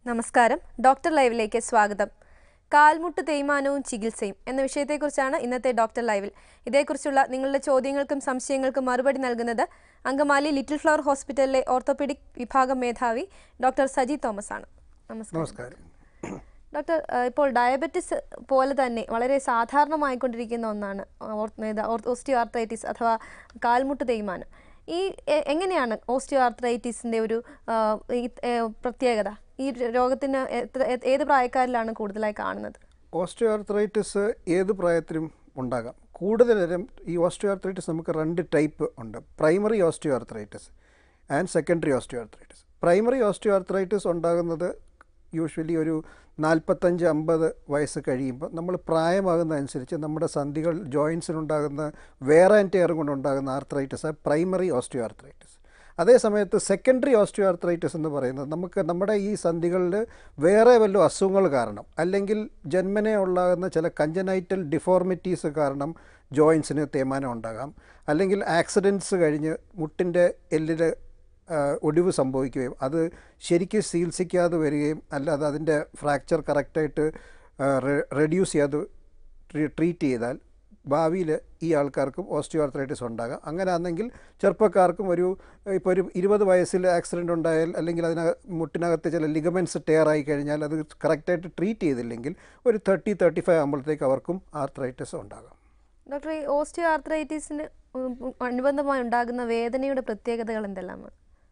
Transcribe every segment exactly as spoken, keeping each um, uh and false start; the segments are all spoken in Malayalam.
നമസ്കാരം. ഡോക്ടർ ലൈവിലേക്ക് സ്വാഗതം. കാൽമുട്ട് തേയ്മാനവും ചികിത്സയും എന്ന വിഷയത്തെക്കുറിച്ചാണ് ഇന്നത്തെ ഡോക്ടർ ലൈവിൽ. ഇതേക്കുറിച്ചുള്ള നിങ്ങളുടെ ചോദ്യങ്ങൾക്കും സംശയങ്ങൾക്കും മറുപടി നൽകുന്നത് അങ്കമാലി ലിറ്റിൽ ഫ്ലവർ ഹോസ്പിറ്റലിലെ ഓർത്തോപീഡിക് വിഭാഗം മേധാവി ഡോക്ടർ സജി തോമസ് ആണ്. നമസ്കാരം ഡോക്ടർ, ഇപ്പോൾ ഡയബറ്റിസ് പോലെ തന്നെ വളരെ സാധാരണമായിക്കൊണ്ടിരിക്കുന്ന ഒന്നാണ് ഓസ്റ്റിയോ ആർത്രൈറ്റിസ് അഥവാ കാൽമുട്ട് തേയ്മാനം. ഈ എങ്ങനെയാണ് ഓസ്റ്റിയോ ആർത്രൈറ്റിസിൻ്റെ ഒരു പ്രത്യേകത? ഈ രോഗത്തിന് ഏത് പ്രായക്കാരിലാണ് കൂടുതലായി കാണുന്നത്? ഓസ്റ്റിയോ ആർത്രൈറ്റിസ് ഏത് പ്രായത്തിലും ഉണ്ടാകാം. കൂടുതലും ഈ ഓസ്റ്റിയോ ആർത്രൈറ്റിസ് നമുക്ക് രണ്ട് ടൈപ്പ് ഉണ്ട്. Primary osteoarthritis and secondary osteoarthritis. Primary osteoarthritis ഉണ്ടാകുന്നത് യൂഷ്വലി ഒരു നാൽപ്പത്തഞ്ച് അമ്പത് വയസ്സ് കഴിയുമ്പോൾ നമ്മൾ പ്രായമാകുന്നതനുസരിച്ച് നമ്മുടെ സന്ധികൾ ജോയിൻസിനുണ്ടാകുന്ന വെയർ ആൻഡ് ടെയർ കൊണ്ടുണ്ടാകുന്ന ആർത്രൈറ്റിസ് പ്രൈമറി ഓസ്റ്റിയോ ആർത്രൈറ്റിസ്. അതേ സമയത്ത് സെക്കൻഡറി ഓസ്റ്റിയോ ആർത്രൈറ്റിസ് എന്ന് പറയുന്നത് നമുക്ക് നമ്മുടെ ഈ സന്ധികളിൽ വേറെ വല്ല അസുഖങ്ങൾ കാരണം അല്ലെങ്കിൽ ജന്മനെ ഉണ്ടാകുന്ന ചില കഞ്ചനൈറ്റൽ ഡിഫോർമിറ്റീസ് കാരണം ജോയിൻസിന് തേയ്മാനം ഉണ്ടാകാം, അല്ലെങ്കിൽ ആക്സിഡൻറ്റ്സ് കഴിഞ്ഞ് മുട്ടിൻ്റെ എല്ലിൽ ഒടിവ് സംഭവിക്കുകയും അത് ശരിക്കും ചികിത്സിക്കാതെ വരികയും അല്ലാതെ അതിൻ്റെ ഫ്രാക്ചർ കറക്റ്റായിട്ട് റെഡ്യൂസ് ചെയ്യാതെ ട്രീറ്റ് ചെയ്താൽ ഭാവിയിൽ ഈ ആൾക്കാർക്കും ഓസ്റ്റിയോ ആർത്രൈറ്റിസ് ഉണ്ടാകാം. അങ്ങനെ ആണെങ്കിൽ ചെറുപ്പക്കാർക്കും ഒരു ഇപ്പോൾ ഒരു ഇരുപത് വയസ്സിൽ ആക്സിഡൻ്റ് ഉണ്ടായാൽ അല്ലെങ്കിൽ അതിനക മുട്ടിനകത്ത് ചില ലിഗമെൻറ്റ്സ് ടെയർ ആയി കഴിഞ്ഞാൽ അത് കറക്റ്റായിട്ട് ട്രീറ്റ് ചെയ്തില്ലെങ്കിൽ ഒരു തേർട്ടി തേർട്ടി ഫൈവ് ആകുമ്പോഴത്തേക്ക് അവർക്കും ആർത്രൈറ്റിസ് ഉണ്ടാകാം. ഡോക്ടർ, ഈ ഓസ്റ്റിയോ ആർത്രൈറ്റിസിന് അനുബന്ധമായി ഉണ്ടാകുന്ന വേദനയുടെ പ്രത്യേകതകൾ എന്തെല്ലാമാണ്?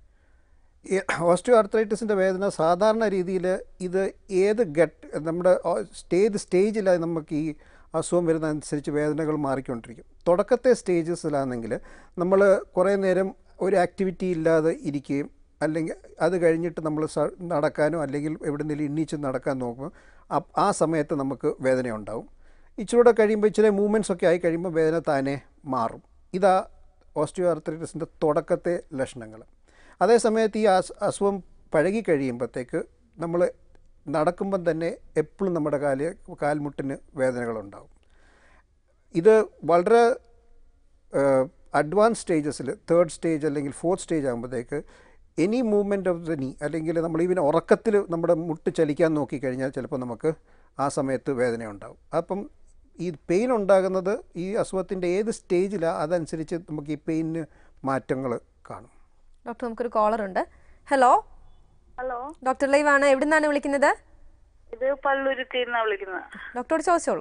ഈ ഓസ്റ്റിയോ ആർത്രൈറ്റിസിൻ്റെ വേദന സാധാരണ രീതിയിൽ ഇത് ഏത് ഗട്ട് നമ്മുടെ ഏത് സ്റ്റേജിലായി നമുക്ക് ഈ അസുഖം വരുന്നതനുസരിച്ച് വേദനകൾ മാറിക്കൊണ്ടിരിക്കും. തുടക്കത്തെ സ്റ്റേജസിലാണെങ്കിൽ നമ്മൾ കുറേ നേരം ഒരു ആക്ടിവിറ്റി ഇല്ലാതെ ഇരിക്കുകയും അല്ലെങ്കിൽ അത് കഴിഞ്ഞിട്ട് നമ്മൾ നടക്കാനോ അല്ലെങ്കിൽ എവിടെയെങ്കിലും എണ്ണീച്ച് നടക്കാൻ നോക്കുമ്പോൾ ആ സമയത്ത് നമുക്ക് വേദന ഉണ്ടാവും. ഇച്ചിരൂടെ കഴിയുമ്പോൾ ഇച്ചിരി മൂവ്മെൻറ്റ്സ് ഒക്കെ ആയി കഴിയുമ്പോൾ വേദന താനെ മാറും. ഇതാ ഓസ്റ്റിയോ ആർത്രൈറ്റിസിൻ്റെ തുടക്കത്തെ ലക്ഷണങ്ങൾ. അതേസമയത്ത് ഈ അസുഖം പഴകി കഴിയുമ്പോഴത്തേക്ക് നമ്മൾ നടക്കുമ്പം തന്നെ എപ്പോഴും നമ്മുടെ കാല് കാൽമുട്ടിന് വേദനകളുണ്ടാവും. ഇത് വളരെ അഡ്വാൻസ് സ്റ്റേജസിൽ തേർഡ് സ്റ്റേജ് അല്ലെങ്കിൽ ഫോർത്ത് സ്റ്റേജ് ആകുമ്പോഴത്തേക്ക് any movement of the knee അല്ലെങ്കിൽ നമ്മൾ ഈവൻ ഉറക്കത്തിൽ നമ്മുടെ മുട്ട് ചലിക്കാൻ നോക്കിക്കഴിഞ്ഞാൽ ചിലപ്പോൾ നമുക്ക് ആ സമയത്ത് വേദന ഉണ്ടാവും. അപ്പം ഈ പെയിൻ ഉണ്ടാകുന്നത് ഈ അസുഖത്തിൻ്റെ ഏത് സ്റ്റേജിലാണ് അതനുസരിച്ച് നമുക്ക് ഈ പെയിന് മാറ്റങ്ങൾ കാണും. ഡോക്ടർ, നമുക്കൊരു കോളർ ഉണ്ട്. ഹലോ ഹലോ, ഡോക്ടർ ലൈവ് ആണ്. എവിടെ നിന്നാണ് വിളിക്കുന്നത്? ഇത് പള്ളുരുത്തിന്നാ വിളിക്കുന്നത്. ഡോക്ടറോട് ചോദിച്ചോളൂ.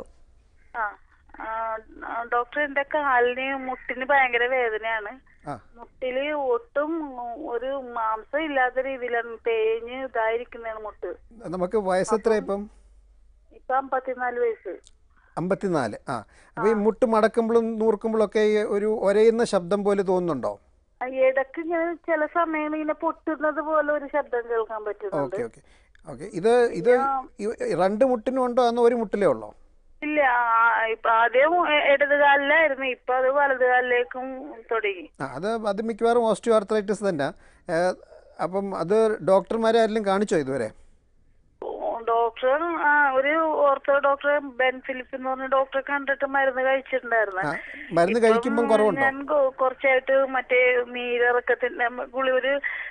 ആ ഡോക്ടർ, എന്റെ കാലിന് മുട്ടിന് ഭയങ്കര വേദനയാണ്. മുട്ടില് ഒട്ടും ഒരു മാംസം ഇല്ലാത്ത രീതിയിലാണ് തേഞ്ഞ് ഇതായിരിക്കുന്നതാണ് മുട്ട്. നമുക്ക് വയസ്സ് എത്ര ഇപ്പം? ഇപ്പൊ അമ്പത്തിനാല് വയസ്സ്. അമ്പത്തിനാല്. ആ അപ്പോൾ ഈ മുട്ട് മടക്കുമ്പോഴും നൂർക്കുമ്പോഴും ഒക്കെ ഒരു ഒരയുന്ന ശബ്ദം പോലെ തോന്നുന്നുണ്ടോ? ഇടയ്ക്ക് ഇങ്ങനെ ചില സമയങ്ങളിൽ ഇങ്ങനെ പൊട്ടുന്നത് പോലെ ഒരു ശബ്ദം കേൾക്കാൻ പറ്റുന്നുണ്ട്. ഓക്കെ ഓക്കെ ഓക്കെ ഇത് ഇത് രണ്ട് മുട്ടിനും ഉണ്ടോ അന്ന് ഒരു മുട്ടിലേ ഉള്ളോ? ഇല്ല, ഇപ്പൊ ആദ്യം ഇടതുകാലിലായിരുന്നു, ഇപ്പൊ അത് വലതുകാലിലേക്കും തുടങ്ങി. അത് അത് മിക്കവാറും ഓസ്റ്റിയോ ആർത്രൈറ്റിസ് തന്നെ. അപ്പം അത് ഡോക്ടർമാരെ ആരെങ്കിലും കാണിച്ചോ ഇതുവരെ? ഡോക്ടർ ആ ഒരു ഓർത്തോ ഡോക്ടർ ബെൻ ഫിലിപ്പ് എന്ന് പറഞ്ഞ ഡോക്ടറെ കണ്ടിട്ട് മരുന്ന് കഴിച്ചിട്ടുണ്ടായിരുന്നു. മരുന്ന് കഴിക്കുമ്പോൾ കുറവുണ്ടോ? ഞാൻ കുറച്ചായിട്ട് മറ്റേ നീരിറക്കത്തിന്റെ ഗുളി ഒരു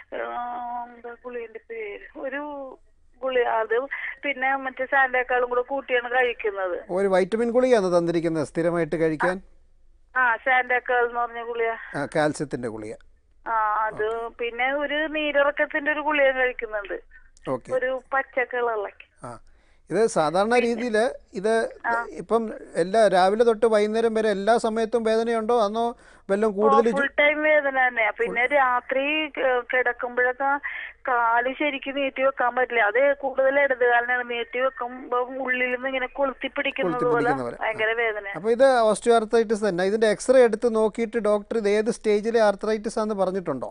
ഗുളിന്റെ പേര് ഒരു ഗുളി അത് പിന്നെ മറ്റേ സാൻഡേക്കാളും കൂടെ കൂട്ടിയാണ് കഴിക്കുന്നത്. ഒരു വൈറ്റമിൻ ഗുളിയാണ് തന്നിരിക്കുന്നത് സ്ഥിരമായിട്ട് കഴിക്കാൻ. ആ സാൻഡേക്കാൾ എന്ന് പറഞ്ഞ ഗുളിയ, കാൽസ്യത്തിന്റെ ഗുളിയ. ആ അത് പിന്നെ ഒരു നീരിറക്കത്തിന്റെ ഒരു ഗുളിയ കഴിക്കുന്നുണ്ട്, ഒരു പച്ച കളറിലൊക്കെ. ആ ഇത് സാധാരണ രീതിയിൽ ഇത് ഇപ്പം എല്ലാ രാവിലെ തൊട്ട് വൈകുന്നേരം വരെ എല്ലാ സമയത്തും വേദനയുണ്ടോ അതോ വല്ലതും കൂടുതൽ? ഫുൾ ടൈം വേദന തന്നെയാ. പിന്നെ രാത്രി കിടക്കുമ്പോഴൊക്കെ കാല് ശരിക്കും നീട്ടി വെക്കാൻ പറ്റില്ല. അത് കൂടുതൽ ഇടതുകാലിനാണ്. നീട്ടി വെക്കുമ്പോ ഉള്ളിൽ നിന്ന് ഇങ്ങനെ കൊളുത്തി പിടിക്കുന്നത് പോലെ ഭയങ്കര വേദന. അപ്പൊ ഇത് ഓസ്റ്റിയോ ആർത്രൈറ്റിസ് തന്നെ. ഇതിന്റെ എക്സ്റേ എടുത്ത് നോക്കിയിട്ട് ഡോക്ടർ ഇത് ഏത് സ്റ്റേജിലെ ആർത്രൈറ്റിസ് ആണെന്ന് പറഞ്ഞിട്ടുണ്ടോ?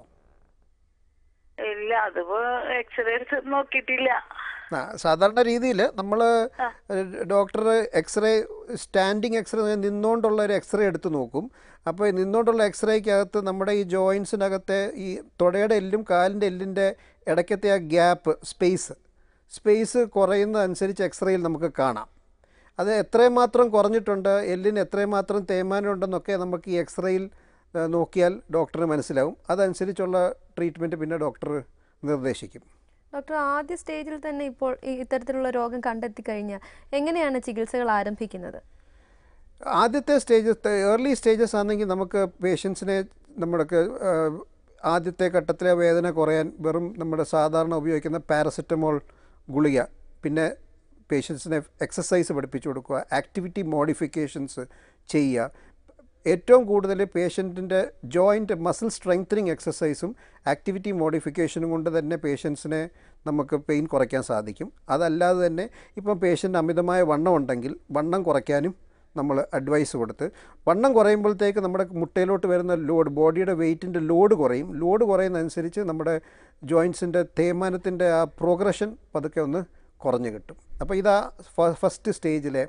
ഇല്ല, അതിപ്പോ എക്സ്റേ എടുത്ത് നോക്കിയിട്ടില്ല. സാധാരണ രീതിയിൽ നമ്മൾ ഡോക്ടർ എക്സ്റേ സ്റ്റാൻഡിങ് എക്സ്റേ നിന്നുകൊണ്ടുള്ള ഒരു എക്സ്റേ എടുത്ത് നോക്കും. അപ്പോൾ നിന്നുകൊണ്ടുള്ള എക്സ്റേക്കകത്ത് നമ്മുടെ ഈ ജോയിൻസിനകത്തെ ഈ തുടയുടെ എല്ലും കാലിൻ്റെ എല്ലിൻ്റെ ഇടയ്ക്കത്തെ ആ ഗ്യാപ്പ് സ്പേസ് സ്പേസ് കുറയുന്നതനുസരിച്ച് എക്സ്റേയിൽ നമുക്ക് കാണാം. അത് എത്രയും മാത്രം കുറഞ്ഞിട്ടുണ്ട്, എല്ലിന് എത്രയും മാത്രം തേയ്മാനം ഉണ്ടെന്നൊക്കെ നമുക്ക് ഈ എക്സ്റേയിൽ നോക്കിയാൽ ഡോക്ടറിന് മനസ്സിലാവും. അതനുസരിച്ചുള്ള ട്രീറ്റ്മെൻറ്റ് പിന്നെ ഡോക്ടർ നിർദ്ദേശിക്കും. ഡോക്ടർ, ആദ്യ സ്റ്റേജിൽ തന്നെ ഇപ്പോൾ ഈ ഇത്തരത്തിലുള്ള രോഗം കണ്ടെത്തി കഴിഞ്ഞാൽ എങ്ങനെയാണ് ചികിത്സകൾ ആരംഭിക്കുന്നത്? ആദ്യത്തെ സ്റ്റേജ് ഏർലി സ്റ്റേജസ് ആണെങ്കിൽ നമുക്ക് പേഷ്യൻസിനെ നമ്മുടെ ആദ്യത്തെ ഘട്ടത്തിലെ വേദന കുറയാൻ വെറും നമ്മുടെ സാധാരണ ഉപയോഗിക്കുന്ന പാരസെറ്റമോൾ ഗുളിക, പിന്നെ പേഷ്യൻസിനെ എക്സസൈസ് പഠിപ്പിച്ചു കൊടുക്കുക, ആക്ടിവിറ്റി മോഡിഫിക്കേഷൻസ് ചെയ്യുക. ഏറ്റവും കൂടുതൽ പേഷ്യൻറ്റിൻ്റെ ജോയിൻറ്റ് മസിൽ സ്ട്രെങ്തനിങ് എക്സസൈസും ആക്ടിവിറ്റി മോഡിഫിക്കേഷനും കൊണ്ട് തന്നെ പേഷ്യൻസിനെ നമുക്ക് പെയിൻ കുറയ്ക്കാൻ സാധിക്കും. അതല്ലാതെ തന്നെ ഇപ്പം പേഷ്യൻ്റ് അമിതമായ വണ്ണം ഉണ്ടെങ്കിൽ വണ്ണം കുറയ്ക്കാനും നമ്മൾ അഡ്വൈസ് കൊടുത്ത്, വണ്ണം കുറയുമ്പോഴത്തേക്ക് നമ്മുടെ മുട്ടയിലോട്ട് വരുന്ന ലോഡ്, ബോഡിയുടെ വെയ്റ്റിൻ്റെ ലോഡ് കുറയും. ലോഡ് കുറയുന്നതനുസരിച്ച് നമ്മുടെ ജോയിൻസിൻ്റെ തേയ്മാനത്തിൻ്റെ ആ പ്രോഗ്രഷൻ പതുക്കെ ഒന്ന് കുറഞ്ഞു കിട്ടും. അപ്പോൾ ഇതാ ഫസ്റ്റ് സ്റ്റേജിലെ.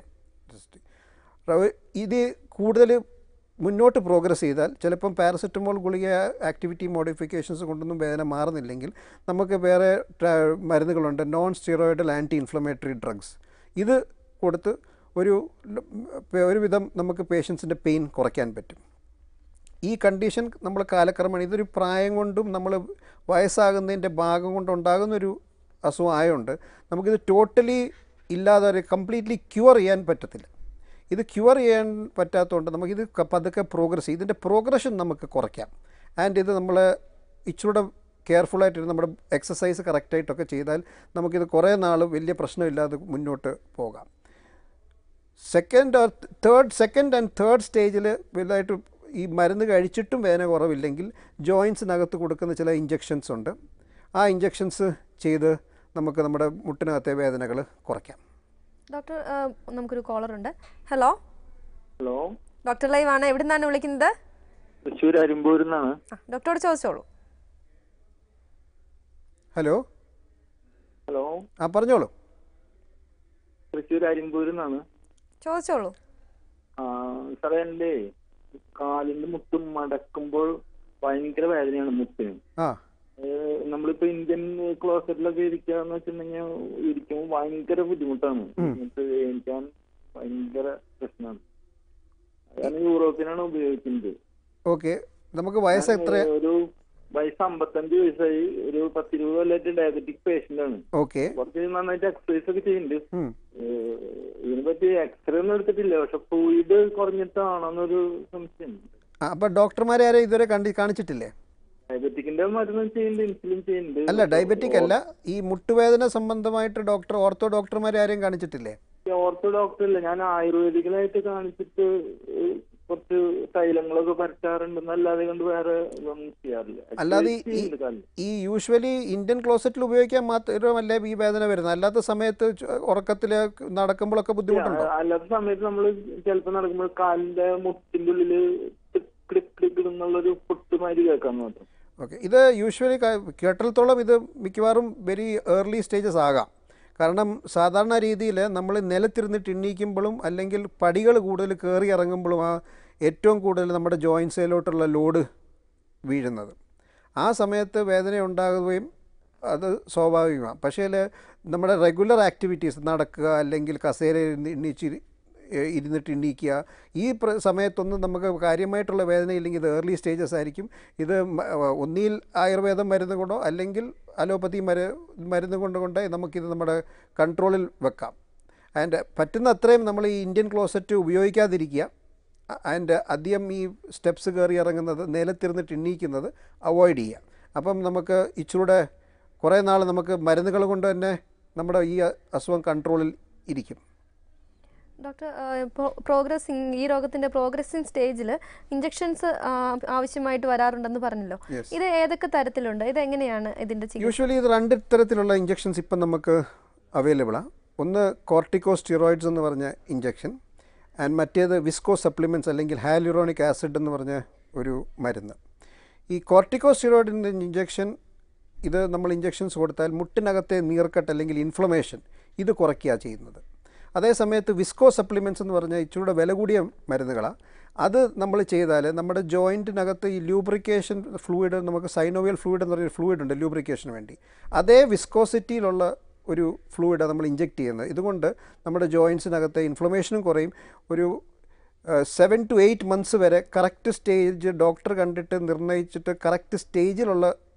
ഇത് കൂടുതൽ മുന്നോട്ട് പ്രോഗ്രസ് ചെയ്താൽ ചിലപ്പം പാരസെറ്റമോൾ ഗുളിക ആക്ടിവിറ്റി മോഡിഫിക്കേഷൻസ് കൊണ്ടൊന്നും വേദന മാറുന്നില്ലെങ്കിൽ നമുക്ക് വേറെ മരുന്നുകളുണ്ട്, non steroidal anti inflammatory drugs. ഇത് കൊടുത്ത് ഒരു ഒരുവിധം നമുക്ക് പേഷ്യൻസിൻ്റെ പെയിൻ കുറയ്ക്കാൻ പറ്റും. ഈ കണ്ടീഷൻ നമ്മൾ കാലക്രമേണ, ഇതൊരു പ്രായം കൊണ്ടും നമ്മൾ വയസ്സാകുന്നതിൻ്റെ ഭാഗം കൊണ്ടുണ്ടാകുന്നൊരു അസുഖം ആയതുകൊണ്ട് നമുക്കിത് ടോട്ടലി ഇല്ലാതെ കംപ്ലീറ്റ്ലി ക്യൂർ ചെയ്യാൻ പറ്റത്തില്ല. ഇത് ക്യൂർ ചെയ്യാൻ പറ്റാത്തതുകൊണ്ട് നമുക്കിത് പതുക്കെ പ്രോഗ്രസ് ചെയ്യും. ഇതിൻ്റെ പ്രോഗ്രഷൻ നമുക്ക് കുറയ്ക്കാം. ആൻഡ് ഇത് നമ്മൾ ഇച്ചിരൂടെ കെയർഫുള്ളായിട്ട് നമ്മുടെ എക്സസൈസ് കറക്റ്റായിട്ടൊക്കെ ചെയ്താൽ നമുക്കിത് കുറേ നാൾ വലിയ പ്രശ്നമില്ലാതെ മുന്നോട്ട് പോകാം. Second or third second and third സ്റ്റേജിൽ വലുതായിട്ട് ഈ മരുന്ന് കഴിച്ചിട്ടും വേദന കുറവില്ലെങ്കിൽ ജോയിൻസിനകത്ത് കൊടുക്കുന്ന ചില ഇഞ്ചെക്ഷൻസ് ഉണ്ട്. ആ ഇഞ്ചെക്ഷൻസ് ചെയ്ത് നമുക്ക് നമ്മുടെ മുട്ടിനകത്തെ വേദനകൾ കുറയ്ക്കാം. ഡോക്ടർ, നമുക്കൊരു കോളർ ഉണ്ട്. ഹലോ ഹലോ ഡോക്ടർ ലൈവ് ആണ്. എവിടെ നിന്നാണ് വിളിക്കുന്നത്? തൃശ്ശൂർ അരിമ്പൂരിൽ നിന്നാണ്. ഡോക്ടറോട് ചോദിച്ചോളൂ. ഹലോ ഹലോ ആ പറഞ്ഞോളൂ. തൃശ്ശൂർ അരിമ്പൂരിൽ നിന്നാണ്. ചോദിച്ചോളൂ. ആ സാറേ, എൻ്റെ കാലിന്റെ മുട്ടും മടക്കുമ്പോൾ ഭയങ്കര വേദനയാണ് മുട്ടിന്. ആ നമ്മളിപ്പോ ഇന്ത്യൻ ക്ലോസറ്റിലൊക്കെ ഇരിക്കാന്ന് വെച്ചിട്ടുണ്ടെങ്കിൽ ഇരിക്കുമ്പോൾ ഭയങ്കര ബുദ്ധിമുട്ടാണ്. എന്നിട്ട് എണീക്കാൻ ഭയങ്കര പ്രശ്നമാണ്. അതാണ് യൂറോപ്പിനാണ് ഉപയോഗിക്കുന്നത്. ഓക്കെ, നമുക്ക് വയസ്സ് എത്ര? ഒരു വയസ്സ് അമ്പത്തഞ്ച് വയസ്സായി. ഒരു പത്തിരുപത് കൊല്ലമായിട്ട് ഡയബറ്റിക് പേഷ്യന്റ് ആണ്. ഓക്കെ, കുറച്ച് നന്നായിട്ട് എക്സസൈസ് ഒക്കെ ചെയ്യുന്നുണ്ട്. ഇതിനെ പറ്റി എക്സ്റേ ഒന്നും എടുത്തിട്ടില്ല, പക്ഷെ ഫ്ലൂയിഡ് കുറഞ്ഞിട്ടാണെന്നൊരു സംശയം. അപ്പം ഡോക്ടർമാരെ ആരെ ഇതുവരെ കണ്ടി കാണിച്ചിട്ടില്ലേ? ഡയബറ്റിക്കിന്റെ മരുന്ന് ചെയ്യുന്നുണ്ട്, ഇൻസുലിൻ ചെയ്യുന്നുണ്ട്. അല്ല, ഡയബറ്റിക് അല്ല, ഈ മുട്ടുവേദന സംബന്ധമായിട്ട് ഡോക്ടർ ഓർത്തോ ഡോക്ടർമാരെ ആരെയും കാണിച്ചിട്ടില്ലേ? ഓർത്തോ ഡോക്ടർ ഇല്ല, ഞാൻ ആയുർവേദിക്കലായിട്ട് കാണിച്ചിട്ട് കുറച്ച് തൈലങ്ങളൊക്കെ പരട്ടാറുണ്ടെന്നല്ലാതെ കൊണ്ട് വേറെ ഒന്നും ചെയ്യാറില്ല. അല്ലാതെ ഈ യൂഷ്വലി ഇന്ത്യൻ ക്ലോസറ്റിൽ ഉപയോഗിക്കാൻ മാത്രമല്ലേ ഈ വേദന വരുന്നത്? അല്ലാത്ത സമയത്ത് ഉറക്കത്തിൽ നടക്കുമ്പോഴൊക്കെ ബുദ്ധിമുട്ടുണ്ടോ? അല്ലാത്ത സമയത്ത് നമ്മൾ ചിലപ്പോൾ നടക്കുമ്പോൾ കാലിന്റെ മുട്ടിന്റെ ഉള്ളില് എന്നുള്ളൊരു പൊട്ടുമാതിരി കേൾക്കാൻ മാത്രം. ഓക്കെ, ഇത് യൂഷ്വലി കേട്ടിടത്തോളം ഇത് മിക്കവാറും വെരി ഏർലി സ്റ്റേജസ് ആകാം. കാരണം സാധാരണ രീതിയിൽ നമ്മൾ നിലത്തിരുന്നിട്ട് എണ്ണീക്കുമ്പോഴും അല്ലെങ്കിൽ പടികൾ കൂടുതൽ കയറി ഇറങ്ങുമ്പോഴും ആ ഏറ്റവും കൂടുതൽ നമ്മുടെ ജോയിൻസിലോട്ടുള്ള ലോഡ് വീഴുന്നത്. ആ സമയത്ത് വേദന ഉണ്ടാകുകയും അത് സ്വാഭാവികമാണ്. പക്ഷേ നമ്മുടെ റെഗുലർ ആക്ടിവിറ്റീസ്, നടക്കുക അല്ലെങ്കിൽ കസേരയിൽ എണ്ണീച്ച് ഇരുന്നിട്ട് എണ്ണീക്കുക, ഈ സമയത്തൊന്നും നമുക്ക് കാര്യമായിട്ടുള്ള വേദനയില്ലെങ്കിൽ ഇത് ഏർലി സ്റ്റേജസ് ആയിരിക്കും. ഇത് ഒന്നിയിൽ ആയുർവേദം മരുന്ന് കൊണ്ടോ അല്ലെങ്കിൽ അലോപ്പതി മരു മരുന്ന് കൊണ്ട് കൊണ്ടേ നമുക്കിത് നമ്മുടെ കൺട്രോളിൽ വെക്കാം. ആൻഡ് പറ്റുന്ന അത്രയും നമ്മൾ ഈ ഇന്ത്യൻ ക്ലോസറ്റ് ഉപയോഗിക്കാതിരിക്കുക. ആൻഡ് അധികം ഈ സ്റ്റെപ്സ് കയറി ഇറങ്ങുന്നത്, നിലത്തിരുന്നിട്ട് എണ്ണീക്കുന്നത് അവോയ്ഡ് ചെയ്യുക. അപ്പം നമുക്ക് ഇച്ചിരൂടെ കുറേ നാൾ നമുക്ക് മരുന്നുകൾ കൊണ്ട് തന്നെ നമ്മുടെ ഈ അസുഖം കൺട്രോളിൽ ഇരിക്കും. ഡോക്ടർ, പ്രോഗ്രസിങ് ഈ രോഗത്തിന്റെ പ്രോഗ്രസിങ് സ്റ്റേജിൽ ഇഞ്ചക്ഷൻസ് ആവശ്യമായിട്ട് വരാറുണ്ടെന്ന് പറഞ്ഞല്ലോ. ഇത് ഏതൊക്കെ തരത്തിലുണ്ട്? ഇത് എങ്ങനെയാണ് ഇതിന്റെ ചികിത്സ? യൂഷ്വലി ഇത് രണ്ട് തരത്തിലുള്ള ഇഞ്ചക്ഷൻസ് ഇപ്പം നമുക്ക് അവൈലബിളാണ്. ഒന്ന് കോർട്ടിക്കോ സ്റ്റിറോയിഡ്സ് എന്ന് പറഞ്ഞ ഇഞ്ചക്ഷൻ, ആൻഡ് മറ്റേത് വിസ്കോ സപ്ലിമെൻറ്റ്സ് അല്ലെങ്കിൽ ഹൈലൂറോണിക് ആസിഡ് എന്ന് പറഞ്ഞ ഒരു മരുന്ന്. ഈ കോർട്ടിക്കോ സ്റ്റിറോയിഡിൻ്റെ ഇഞ്ചക്ഷൻ, ഇത് നമ്മൾ ഇഞ്ചക്ഷൻസ് കൊടുത്താൽ മുട്ടിനകത്തെ നീർക്കെട്ട് അല്ലെങ്കിൽ ഇൻഫ്ലമേഷൻ ഇത് കുറയ്ക്കുക ചെയ്യുന്നത്. അതേസമയത്ത് വിസ്കോ സപ്ലിമെൻറ്റ്സ് എന്ന് പറഞ്ഞാൽ ഇച്ചിരൂടെ വില കൂടിയ മരുന്നുകളാണ്. അത് നമ്മൾ ചെയ്താൽ നമ്മുടെ ജോയിൻറ്റിനകത്ത് ഈ ലൂബ്രിക്കേഷൻ ഫ്ലൂയിഡ്, നമുക്ക് സൈനോവിയൽ ഫ്ലൂയിഡ് എന്ന് പറഞ്ഞൊരു ഫ്ലൂയിഡ് ഉണ്ട് ലൂബ്രിക്കേഷന് വേണ്ടി, അതേ വിസ്കോസിറ്റിയിലുള്ള ഒരു ഫ്ലൂയിഡാണ് നമ്മൾ ഇഞ്ചെക്റ്റ് ചെയ്യുന്നത്. ഇതുകൊണ്ട് നമ്മുടെ ജോയിൻസിനകത്തെ ഇൻഫ്ലമേഷനും കുറയും. ഒരു സെവൻ ടു എയ്റ്റ് മന്ത്സ് വരെ കറക്റ്റ് സ്റ്റേജ് ഡോക്ടർ കണ്ടിട്ട് നിർണ്ണയിച്ചിട്ട് കറക്റ്റ് സ്റ്റേജിലുള്ള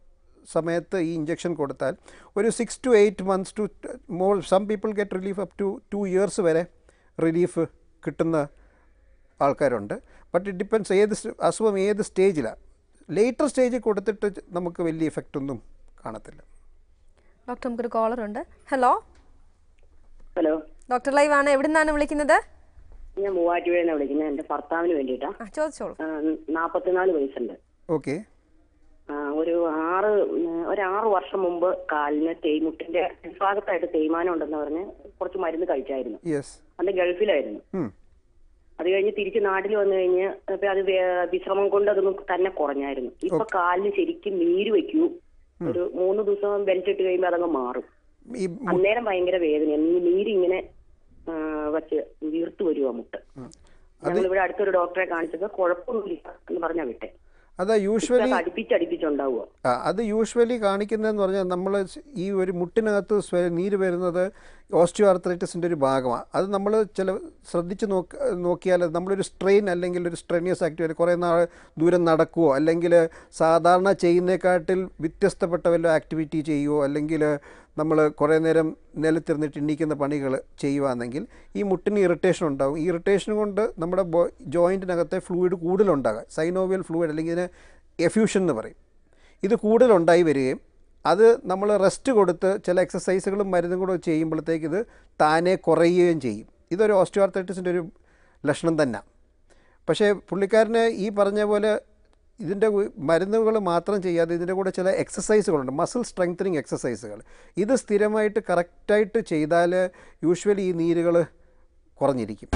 സമയത്ത് ഈ ഇഞ്ചക്ഷൻ കൊടുത്താൽ ഒരു six to eight months to more some people get relief up to two years വരെ റിലീഫ് കിട്ടുന്ന ആൾക്കാരുണ്ട്. ബട്ട് ഇറ്റ് ഡിപ്പെൻഡ്സ് ഏത് അസുഖം ഏത് സ്റ്റേജിലാണ്. ലേറ്റർ സ്റ്റേജിൽ കൊടുത്തിട്ട് നമുക്ക് വലിയ ഇഫക്റ്റ് ഒന്നും കാണത്തില്ല. ഡോക്ടർ നമുക്കൊരു കോളർ ഉണ്ട്. ഹലോ ഹലോ ഡോക്ടർ ലൈവ് ആണ്. എവിടെ നിന്നാണ് വിളിക്കുന്നത്? ഞാൻ മൂവാറ്റുപുഴ വിളിക്കുന്നത്. എന്റെ ഭർത്താവിന് വേണ്ടിയിട്ടാ. ചോദിച്ചോളൂ. നാപ്പത്തിനാല് വയസ്സുണ്ട്. ഓക്കെ. ഒരു ആറ് ഒരു ആറ് വർഷം മുമ്പ് കാലിന് തേയ്മുട്ടിന്റെ ഭാഗത്തായിട്ട് തേയ്മാനം ഉണ്ടെന്ന് പറഞ്ഞ് കുറച്ച് മരുന്ന് കഴിച്ചായിരുന്നു. അന്ന് ഗൾഫിലായിരുന്നു. അത് കഴിഞ്ഞ് തിരിച്ച് നാട്ടിൽ വന്നു കഴിഞ്ഞ് അത് വിശ്രമം കൊണ്ട് അതൊന്നും തന്നെ കുറഞ്ഞായിരുന്നു. ഇപ്പൊ കാലിന് ശരിക്കും നീര് വെക്കൂ. ഒരു മൂന്ന് ദിവസം ബെൽറ്റ് ഇട്ട് കഴിയുമ്പോൾ അതങ്ങ് മാറും. അന്നേരം ഭയങ്കര വേദന, നീരിങ്ങനെ വെച്ച് വീർത്തു വരുവാ മുട്ട്. ഞങ്ങൾ ഇവിടെ അടുത്തൊരു ഡോക്ടറെ കാണിച്ചത് കുഴപ്പമൊന്നുമില്ല എന്ന് പറഞ്ഞാ വിട്ടെ. അത് യൂഷ്വലി അടുപ്പിച്ചടുപ്പിച്ചുണ്ടാവുക. അത് യൂഷ്വലി കാണിക്കുന്നതെന്ന് പറഞ്ഞാൽ നമ്മൾ ഈ ഒരു മുട്ടിനകത്ത് നീര് വരുന്നത് ഓസ്റ്റിയോ ആർത്രൈറ്റിസിൻ്റെ ഒരു ഭാഗമാണ്. അത് നമ്മൾ ചില ശ്രദ്ധിച്ച് നോക്ക് നോക്കിയാൽ നമ്മളൊരു സ്ട്രെയിൻ അല്ലെങ്കിൽ ഒരു സ്ട്രെനിയസ് ആക്ടിവിറ്റി കുറേ നാൾ ദൂരം നടക്കുകയോ അല്ലെങ്കിൽ സാധാരണ ചെയ്യുന്നതിനെക്കാട്ടിൽ വ്യത്യസ്തപ്പെട്ട വല്ല ആക്ടിവിറ്റി ചെയ്യുകയോ അല്ലെങ്കിൽ നമ്മൾ കുറേ നേരം നിലത്തിരുന്നിട്ട് എണ്ണിക്കുന്ന പണികൾ ചെയ്യുകയാണെങ്കിൽ ഈ മുട്ടിന് ഇറിറ്റേഷൻ ഉണ്ടാകും. ഈ ഇറിറ്റേഷൻ കൊണ്ട് നമ്മുടെ ബോ ജോയിൻറ്റിനകത്തെ ഫ്ലൂയിഡ് കൂടുതലുണ്ടാകുക, സൈനോവിയൽ ഫ്ലൂയിഡ് അല്ലെങ്കിൽ ഇതിന് എഫ്യൂഷൻ എന്ന് പറയും. ഇത് കൂടുതലുണ്ടായി വരികയും അത് നമ്മൾ റെസ്റ്റ് കൊടുത്ത് ചില എക്സസൈസുകളും മരുന്നും കൂടെ ചെയ്യുമ്പോഴത്തേക്ക് ഇത് താനെ കുറയുകയും ചെയ്യും. ഇതൊരു ഓസ്റ്റിയോ ആർത്രൈറ്റിസിൻ്റെ ഒരു ലക്ഷണം തന്നെ. പക്ഷേ പുള്ളിക്കാരന് ഈ പറഞ്ഞ പോലെ ഇതിൻ്റെ മരുന്നുകൾ മാത്രം ചെയ്യാതെ ഇതിൻ്റെ കൂടെ ചില എക്സസൈസുകളുണ്ട്, മസിൽ സ്ട്രെങ്തനിങ് എക്സസൈസുകൾ. ഇത് സ്ഥിരമായിട്ട് കറക്റ്റായിട്ട് ചെയ്താൽ യൂഷ്വലി ഈ നീരുകൾ കുറഞ്ഞിരിക്കും.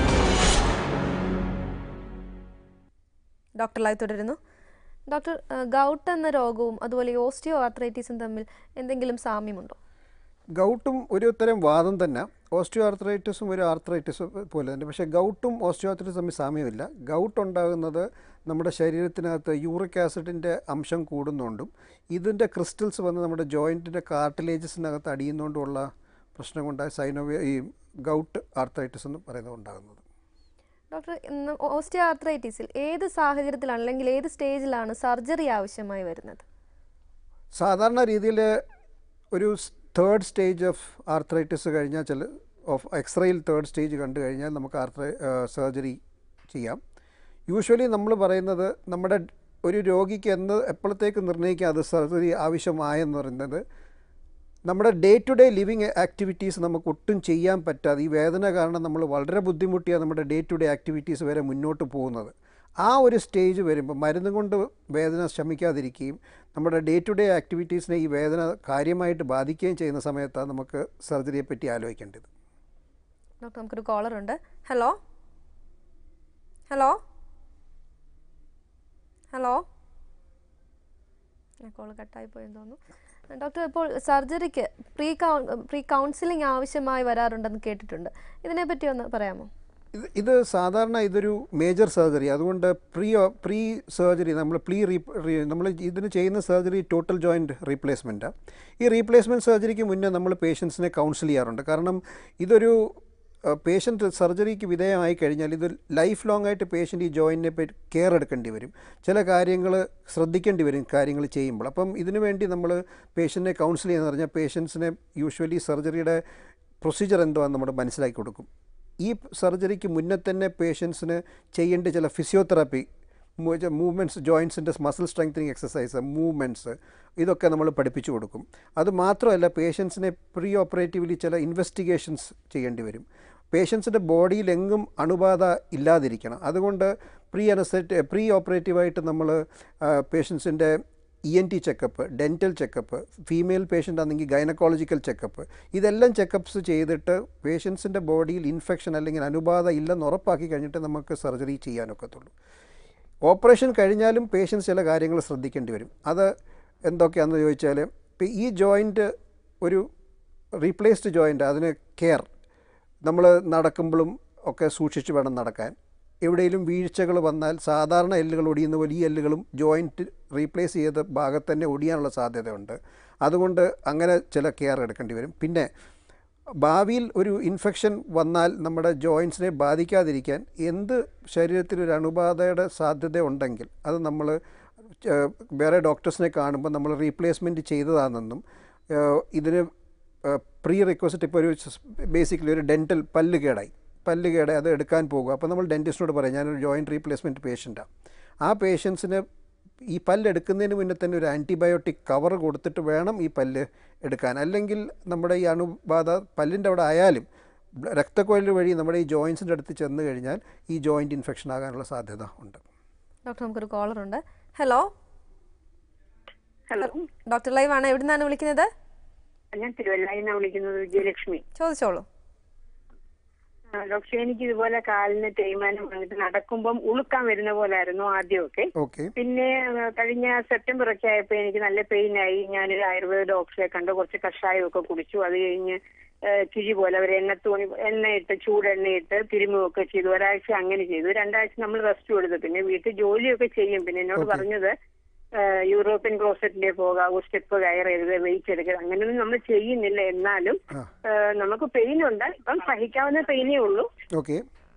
ഡോക്ടർ ലൈവ് തുടരുന്നു. ഡോക്ടർ, ഗൗട്ട് എന്ന രോഗവും അതുപോലെ ഓസ്റ്റിയോ ആർത്രൈറ്റിസും തമ്മിൽ എന്തെങ്കിലും സാമ്യമുണ്ടോ? ഗൗട്ടും ഒരു തരം വാദം തന്നെ, ഓസ്റ്റിയോ ആർത്രൈറ്റിസും ഒരു ആർത്രൈറ്റിസ് പോലെ തന്നെ. പക്ഷേ ഗൗട്ടും ഓസ്റ്റിയോ ആർത്രൈറ്റിസും തമ്മിൽ സാമ്യമില്ല. ഗൗട്ട് ഉണ്ടാകുന്നത് നമ്മുടെ ശരീരത്തിനകത്ത് യൂറിക് ആസിഡിൻ്റെ അംശം കൂടുന്നതുകൊണ്ടും ഇതിൻ്റെ ക്രിസ്റ്റൽസ് വന്ന് നമ്മുടെ ജോയിൻറ്റിൻ്റെ കാർട്ടിലേജസിനകത്ത് അടിയുന്നതുകൊണ്ടുള്ള പ്രശ്നം കൊണ്ടാണ് സൈനോവിയ ഈ ഗൗട്ട് ആർത്രൈറ്റിസ് എന്ന് പറയുന്നത് ഉണ്ടാകുന്നത്. ഡോക്ടർ, ഓസ്റ്റിയോ ആർത്രൈറ്റിസിൽ ഏത് സാഹചര്യത്തിലാണ് അല്ലെങ്കിൽ ഏത് സ്റ്റേജിലാണ് സർജറി ആവശ്യമായി വരുന്നത്? സാധാരണ രീതിയിൽ ഒരു തേർഡ് സ്റ്റേജ് ഓഫ് ആർത്രൈറ്റിസ് കഴിഞ്ഞാൽ ചില ഓഫ് എക്സ്റേയിൽ തേർഡ് സ്റ്റേജ് കണ്ടു കഴിഞ്ഞാൽ നമുക്ക് ആർത്രൈ സർജറി ചെയ്യാം. യൂഷ്വലി നമ്മൾ പറയുന്നത് നമ്മുടെ ഒരു രോഗിക്ക് എന്ന് എപ്പോഴത്തേക്ക് നിർണ്ണയിക്കുക അത് സർജറി ആവശ്യമായെന്ന് പറയുന്നത് നമ്മുടെ day to day living activities നമുക്ക് ഒട്ടും ചെയ്യാൻ പറ്റാതെ ഈ വേദന കാരണം നമ്മൾ വളരെ ബുദ്ധിമുട്ടിയാണ് നമ്മുടെ ഡേ ടു ഡേ ആക്ടിവിറ്റീസ് വരെ മുന്നോട്ട് പോകുന്നത്. ആ ഒരു സ്റ്റേജ് വരുമ്പോൾ മരുന്ന് കൊണ്ട് വേദന ശമിക്കാതിരിക്കുകയും നമ്മുടെ ഡേ ടു ഡേ ആക്ടിവിറ്റീസിനെ ഈ വേദന കാര്യമായിട്ട് ബാധിക്കുകയും ചെയ്യുന്ന സമയത്താണ് നമുക്ക് സർജറിയെ പറ്റി ആലോചിക്കേണ്ടത്. ഡോക്ടർ, നമുക്കൊരു കോളർ ഉണ്ട്. ഹലോ ഹലോ ഹലോ കോൾ കട്ടായി പോയെന്ന് തോന്നുന്നു. ഡോക്ടർ, ഇപ്പോൾ സർജറിക്ക് പ്രീ കൗ പ്രീ കൗൺസിലിംഗ് ആവശ്യമായി വരാറുണ്ടെന്ന് കേട്ടിട്ടുണ്ട്. ഇതിനെപ്പറ്റി ഒന്ന് പറയാമോ? ഇത് ഇത് സാധാരണ ഇതൊരു മേജർ സർജറി, അതുകൊണ്ട് പ്രീ പ്രീ സർജറി നമ്മൾ പ്രീ റീ നമ്മൾ ഇതിന് ചെയ്യുന്ന സർജറി ടോട്ടൽ ജോയിൻറ്റ് റീപ്ലേസ്മെൻറ്റാണ്. ഈ റീപ്ലേസ്മെൻറ്റ് സർജറിക്ക് മുന്നേ നമ്മൾ പേഷ്യൻസിനെ കൗൺസിൽ ചെയ്യാറുണ്ട്. കാരണം ഇതൊരു പേഷ്യൻറ്റ് സർജറിക്ക് വിധേയമായി കഴിഞ്ഞാൽ ഇത് ലൈഫ് ലോങ് ആയിട്ട് പേഷ്യൻ്റ് ഈ ജോയിൻറ്റിനെ പറ്റി കെയർ എടുക്കേണ്ടി വരും, ചില കാര്യങ്ങൾ ശ്രദ്ധിക്കേണ്ടി വരും കാര്യങ്ങൾ ചെയ്യുമ്പോൾ. അപ്പം ഇതിനു വേണ്ടി നമ്മൾ പേഷ്യൻറ്റിനെ കൗൺസിൽ ചെയ്യുന്നത് പറഞ്ഞാൽ പേഷ്യൻസിനെ യൂഷ്വലി സർജറിയുടെ പ്രൊസീജിയർ എന്താണെന്ന് നമ്മൾ മനസ്സിലാക്കി കൊടുക്കും. ഈ സർജറിക്ക് മുന്നേ തന്നെ പേഷ്യൻസിന് ചെയ്യേണ്ട ചില ഫിസിയോതെറാപ്പി മൂവ്മെൻറ്റ്സ്, ജോയിൻസിൻ്റെ മസിൽ സ്ട്രെങ്തനിങ് എക്സസൈസ്, മൂവ്മെൻറ്റ്സ്, ഇതൊക്കെ നമ്മൾ പഠിപ്പിച്ചു കൊടുക്കും. അത് മാത്രമല്ല പേഷ്യൻസിനെ പ്രീ ഓപ്പറേറ്റീവ്ലി ചില ഇൻവെസ്റ്റിഗേഷൻസ് ചെയ്യേണ്ടി വരും. പേഷ്യൻസിൻ്റെ ബോഡിയിലെങ്ങും അണുബാധ ഇല്ലാതിരിക്കണം. അതുകൊണ്ട് പ്രീ അനസ്തെറ്റ് പ്രീ ഓപ്പറേറ്റീവായിട്ട് നമ്മൾ പേഷ്യൻസിൻ്റെ E N T checkup, dental checkup, female patient ആണെങ്കിൽ ഗൈനക്കോളജിക്കൽ ചെക്കപ്പ്, ഇതെല്ലാം ചെക്കപ്പ്സ് ചെയ്തിട്ട് പേഷ്യൻസിൻ്റെ ബോഡിയിൽ ഇൻഫെക്ഷൻ അല്ലെങ്കിൽ അണുബാധ ഇല്ലെന്ന് ഉറപ്പാക്കി കഴിഞ്ഞിട്ട് നമുക്ക് സർജറി ചെയ്യാനൊക്കത്തുള്ളൂ. ഓപ്പറേഷൻ കഴിഞ്ഞാലും പേഷ്യൻസ് ചില കാര്യങ്ങൾ ശ്രദ്ധിക്കേണ്ടി വരും. അത് എന്തൊക്കെയാണെന്ന് ചോദിച്ചാൽ, ഇപ്പോൾ ഈ ജോയിൻറ്റ് ഒരു റീപ്ലേസ്ഡ് ജോയിൻറ്റ്, അതിന് കെയർ നമ്മൾ നടക്കുമ്പോഴും ഒക്കെ സൂക്ഷിച്ച് വേണം നടക്കാൻ. എവിടെയെങ്കിലും വീഴ്ചകൾ വന്നാൽ സാധാരണ എല്ലുകൾ ഒടിയുന്ന വലിയ എല്ലുകളും ജോയിൻറ്റ് റീപ്ലേസ് ചെയ്ത ഭാഗത്ത് തന്നെ ഒടിയാനുള്ള സാധ്യതയുണ്ട്. അതുകൊണ്ട് അങ്ങനെ ചില കെയർ എടുക്കേണ്ടി വരും. പിന്നെ ഭാവിയിൽ ഒരു ഇൻഫെക്ഷൻ വന്നാൽ നമ്മുടെ ജോയിൻസിനെ ബാധിക്കാതിരിക്കാൻ എന്ത് ശരീരത്തിലൊരു അണുബാധയുടെ സാധ്യത ഉണ്ടെങ്കിൽ അത് നമ്മൾ വേറെ ഡോക്ടേഴ്സിനെ കാണുമ്പോൾ നമ്മൾ റീപ്ലേസ്മെൻറ്റ് ചെയ്തതാണെന്നും ഇതിന് പ്രീ റിക്വസ്റ്റ് ഇപ്പോൾ ഒരു ബേസിക്കലി ഒരു ഡെൻറ്റൽ പല്ല് കേടായി പല്ല് കേടായി അത് എടുക്കാൻ പോകുക. അപ്പോൾ നമ്മൾ ഡെൻറ്റിസ്റ്റിനോട് പറയും ഞാനൊരു ജോയിൻറ്റ് റീപ്ലേസ്മെൻറ്റ് പേഷ്യൻറ്റാണ്, ആ പേഷ്യൻസിന് ഈ പല്ല് എടുക്കുന്നതിന് മുന്നേ തന്നെ ഒരു ആൻറ്റിബയോട്ടിക് കവർ കൊടുത്തിട്ട് വേണം ഈ പല്ല് എടുക്കാൻ. അല്ലെങ്കിൽ നമ്മുടെ ഈ അണുബാധ പല്ലിൻ്റെ അവിടെ ആയാലും രക്തക്കൊഴൽ വഴി നമ്മുടെ ഈ ജോയിൻസിൻ്റെ അടുത്ത് ചെന്ന് കഴിഞ്ഞാൽ ഈ ജോയിൻറ്റ് ഇൻഫെക്ഷൻ ആകാനുള്ള സാധ്യത ഉണ്ട്. ഡോക്ടർ നമുക്കൊരു കോളർ ഉണ്ട്. ഹലോ ഹലോ ഡോക്ടർ ലൈവ് ആണ്, എവിടെ നിന്നാണ് വിളിക്കുന്നത്? ഞാൻ തിരുവല്ലയിൽ നിന്നാണ് വിളിക്കുന്നത്, വിജയലക്ഷ്മി. ചോദിച്ചോളൂ. ഡോക്ടർ, എനിക്ക് ഇതുപോലെ കാലിന് തേയ്മാനം വന്നിട്ട് നടക്കുമ്പം ഉളുക്കാൻ വരുന്ന പോലെ ആയിരുന്നു ആദ്യമൊക്കെ. പിന്നെ കഴിഞ്ഞ സെപ്റ്റംബർ ഒക്കെ ആയപ്പോ എനിക്ക് നല്ല പെയിൻ ആയി. ഞാനൊരു ആയുർവേദ ഡോക്ടറെ കണ്ട് കുറച്ച് കഷായം ഒക്കെ കുടിച്ചു. അത് കഴിഞ്ഞ് കിഴി പോലെ അവർ എണ്ണ തോണി എണ്ണയിട്ട് ചൂടെണ്ണയിട്ട് തിരുമുകയൊക്കെ ചെയ്തു. ഒരാഴ്ച അങ്ങനെ ചെയ്തു. രണ്ടാഴ്ച നമ്മൾ റെസ്റ്റ് കൊടുത്തു. പിന്നെ വീട്ടിൽ ജോലിയൊക്കെ ചെയ്യും. പിന്നെ എന്നോട് പറഞ്ഞത് യൂറോപ്യൻ ക്ലോസറ്റിലേ പോകാവൂ, സ്റ്റെപ്പ് കയറരുത്, വെയിറ്റ് എടുക്കരുത്, അങ്ങനെയൊന്നും നമ്മൾ ചെയ്യുന്നില്ല. എന്നാലും നമുക്ക് പെയിൻ ഉണ്ട്. ഇപ്പം സഹിക്കാവുന്ന പെയിനേ ഉള്ളൂ. ഓക്കെ.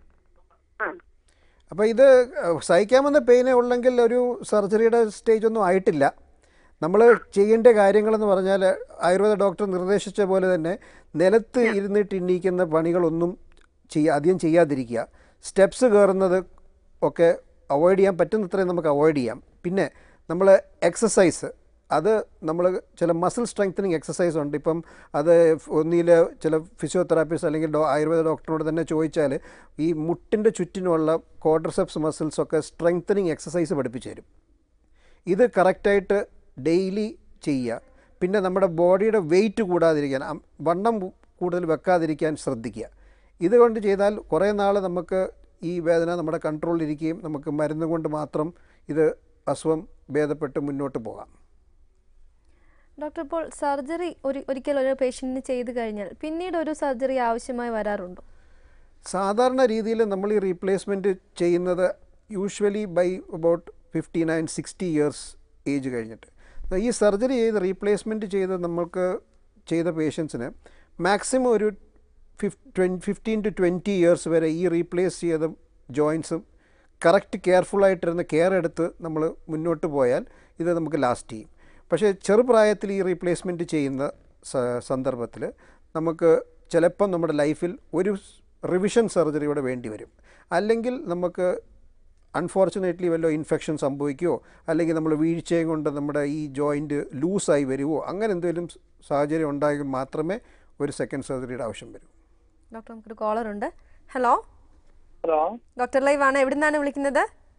അപ്പോൾ ഇത് സഹിക്കാവുന്ന പെയിനേ ഉള്ളെങ്കിൽ ഒരു സർജറിയുടെ സ്റ്റേജ് ഒന്നും ആയിട്ടില്ല. നമ്മൾ ചെയ്യേണ്ട കാര്യങ്ങളെന്ന് പറഞ്ഞാൽ ആയുർവേദ ഡോക്ടർ നിർദ്ദേശിച്ച പോലെ തന്നെ നിലത്ത് ഇരുന്നിട്ട് ഇണ്ണിക്കുന്ന പണികളൊന്നും ചെയ്യുക, അധികം ചെയ്യാതിരിക്കുക. സ്റ്റെപ്സ് കയറുന്നത് ഒക്കെ അവോയ്ഡ് ചെയ്യാൻ പറ്റുന്നത്രയും നമുക്ക് അവോയ്ഡ് ചെയ്യാം. പിന്നെ നമ്മൾ എക്സസൈസ്, അത് നമ്മൾ ചില മസിൽ സ്ട്രെങ്തനിങ് എക്സസൈസ് ഉണ്ട്. ഇപ്പം അത് ഒന്നിൽ ചില ഫിസിയോതെറാപ്പിസ്റ്റ് അല്ലെങ്കിൽ ഡോ ആയുർവേദ ഡോക്ടറിനോട് തന്നെ ചോദിച്ചാൽ ഈ മുട്ടിൻ്റെ ചുറ്റിനുമുള്ള ക്വാഡ്രിസെപ്സ് മസിൽസൊക്കെ സ്ട്രെങ്തനിങ് എക്സസൈസ് പഠിപ്പിച്ചു തരും. ഇത് കറക്റ്റായിട്ട് ഡെയിലി ചെയ്യുക. പിന്നെ നമ്മുടെ ബോഡിയുടെ വെയിറ്റ് കൂടാതിരിക്കാൻ, വണ്ണം കൂടുതൽ വെക്കാതിരിക്കാൻ ശ്രദ്ധിക്കുക. ഇതുകൊണ്ട് ചെയ്താൽ കുറേ നാൾ നമുക്ക് ഈ വേദന നമ്മുടെ കൺട്രോളിലിരിക്കുകയും നമുക്ക് മരുന്ന് കൊണ്ട് മാത്രം ഇത് അസുഖം ഭേദപ്പെട്ട് മുന്നോട്ട് പോകാം. ഡോക്ടർ, ഇപ്പോൾ സർജറി ഒരു ഒരിക്കൽ ഒരു പേഷ്യൻറ്റിന് ചെയ്ത് കഴിഞ്ഞാൽ പിന്നീട് ഒരു സർജറി ആവശ്യമായി വരാറുണ്ടോ? സാധാരണ രീതിയിൽ നമ്മൾ ഈ റീപ്ലേസ്മെൻറ്റ് ചെയ്യുന്നത് usually by about fifty nine sixty years age കഴിഞ്ഞിട്ട്. ഈ സർജറി ചെയ്ത് റീപ്ലേസ്മെൻറ്റ് ചെയ്ത് നമ്മൾക്ക് ചെയ്ത പേഷ്യൻസിന് മാക്സിമം ഒരു ഫിഫ്റ്റീൻ ടു ട്വൻറ്റി ഇയേഴ്സ് വരെ ഈ റീപ്ലേസ് ചെയ്ത ജോയിൻസും കറക്റ്റ് കെയർഫുള്ളായിട്ടിരുന്ന് കെയർ എടുത്ത് നമ്മൾ മുന്നോട്ട് പോയാൽ ഇത് നമുക്ക് ലാസ്റ്റ് ചെയ്യും. പക്ഷേ ചെറുപ്രായത്തിൽ ഈ റീപ്ലേസ്മെൻറ്റ് ചെയ്യുന്ന സന്ദർഭത്തിൽ നമുക്ക് ചിലപ്പം നമ്മുടെ ലൈഫിൽ ഒരു റിവിഷൻ സർജറി ഇവിടെ വേണ്ടി വരും. അല്ലെങ്കിൽ നമുക്ക് അൺഫോർച്ചുനേറ്റ്ലി വല്ല ഇൻഫെക്ഷൻ സംഭവിക്കുകയോ അല്ലെങ്കിൽ നമ്മൾ വീഴ്ചയും കൊണ്ട് നമ്മുടെ ഈ ജോയിൻറ്റ് ലൂസായി വരുമോ, അങ്ങനെ എന്തെങ്കിലും സാഹചര്യം ഉണ്ടായെങ്കിൽ മാത്രമേ ഒരു സെക്കൻഡ് സർജറിയുടെ ആവശ്യം വരൂ. ഡോക്ടർ, നമുക്കൊരു കോളർ ഉണ്ട്. ഹലോ ഹലോ ഡോക്ടർ ലൈവ് ആണ്, എവിടെ നിന്നാണ് വിളിക്കുന്നത്?